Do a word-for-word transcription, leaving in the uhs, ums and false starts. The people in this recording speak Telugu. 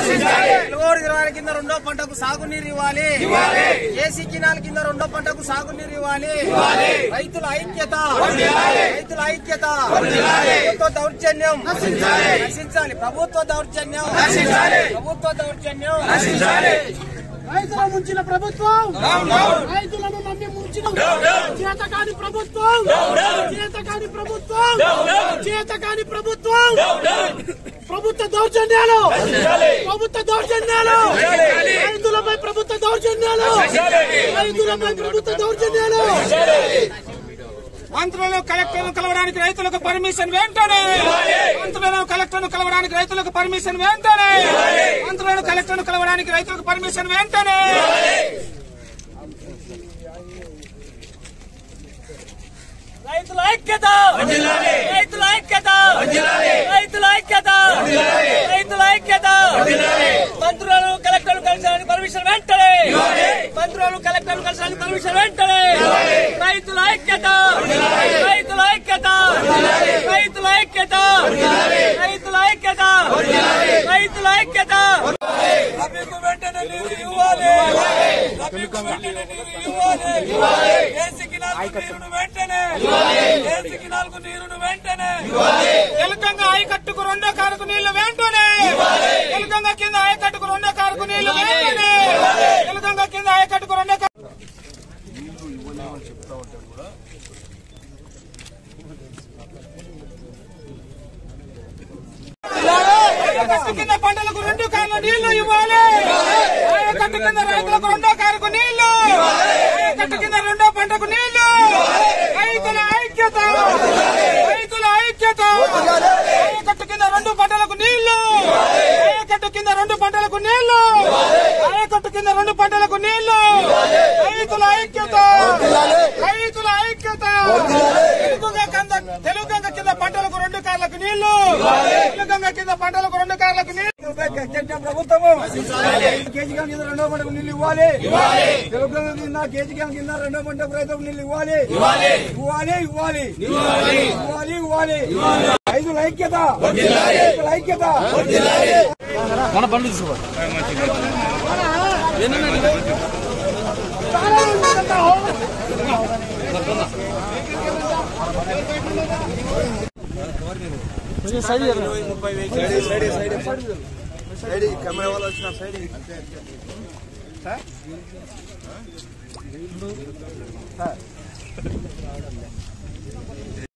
వెలుగోడు గిరాల కింద రెండో పంటకు సాగునీరు ఇవ్వాలి. ఏసీ కినాల కింద రెండో పంటకు సాగునీరు ఇవ్వాలి. రైతుల ఐక్యత, రైతుల ఐక్యత. ప్రభుత్వ దౌర్జన్యం నశించాలి. ప్రభుత్వ దౌర్జన్యం ప్రభుత్వ దౌర్జన్యం రైతుల ముంచిన ప్రభుత్వం, రైతులను నమ్మి ముంచిన చేతకాని ప్రభుత్వం, చేతకాని ప్రభుత్వం, చేతకాని ప్రభుత్వం. ప్రభుత్వ దౌర్జన్యాలు, ప్రభుత్వ దౌర్జన్యాలు, రైతులపై ప్రభుత్వ దౌర్జన్యాలు, రైతులపై ప్రభుత్వ దౌర్జన్యాలు. మంత్రులు కలెక్టర్ను కలవడానికి రైతులకు పర్మిషన్ వెంటనే, మంత్రులను కలెక్టర్ను కలవడానికి రైతులకు పర్మిషన్ వెంటనే, మంత్రులను కలెక్టర్ను కలవడానికి రైతులకు పర్మిషన్ వెంటనే. రైతుల ఐక్యత, రైతుల ఐక్యత, రైతుల ఐక్యత, రైతుల ఐక్యత. మంత్రులను కలెక్టర్ను కలిసడానికి పర్మిషన్ వెంటనే, మంత్రులను కలెక్టర్ను కలిసడానికి పర్మిషన్ వెంటనే. రైతుల ఐక్యత, రైతుల ఐక్యత, రైతుల ఐక్యత, రైతుల ఐక్యత, రైతుల ఐక్యత. రబీకు వెంటనే నీరు ఇవ్వాలి, రబీకు వెంటనే నీరు ఇవ్వాలి. ఏసీ కినాలకు నీరును వెంటనే, ఏసీ కినాలకు నీరును వెంటనే. ఎలుకంగా ఆయకట్టుకు రెండో కారుకు నీళ్లు వెంటనే, ఎలుకంగా కింద ఆయకట్టుకు రెండో కారుకు నీళ్లు వెంటనే, ఎలుకంగా కింద ఆయకట్టుకు రెండో కారు. ఆయకట్టు కింద పంటలకు రెండు కార్ల నీళ్లు ఇవ్వాలి. ఆయకట్టు కింద రైతులకు రెండో కారుకు నీళ్లు, ఆయకట్టు కింద రెండో పంటకు నీళ్లు. రైతుల ఐక్యత, రైతుల ఐక్యత. ఆయకట్టు కింద రెండు పంటలకు నీళ్లు, ఆయకట్టు కింద రెండు పంటలకు నీళ్లు, ఆయకట్టు కింద రెండు పంటలకు నీళ్లు. రైతుల ఐక్యత, రైతుల ఐక్యత. తెలుగుగంగ కింద, తెలుగుగంగ కింద పంటలకు రెండు కార్లకు నీళ్లు, తెలుగుగంగ కింద పంటలకు రెండు కార్లకు నీళ్లు. ప్రభుత్వము కేజీగా కింద రెండో పంటకు నీళ్లు ఇవ్వాలి. తెలుగుగంగ కింద కేజీగా కింద రెండో పంటకు రైతులకు నీళ్లు ఇవ్వాలి. ఇవ్వాలి ఇవ్వాలి ఇవ్వాలి ఇవ్వాలి. రైతుల ఐక్యత, రైతుల ఐక్యత. మన బండ్లు తీసుకోవాలి. ముప్పై సైడ్ కెమెరా వాళ్ళు వచ్చిన సైడ్ సార్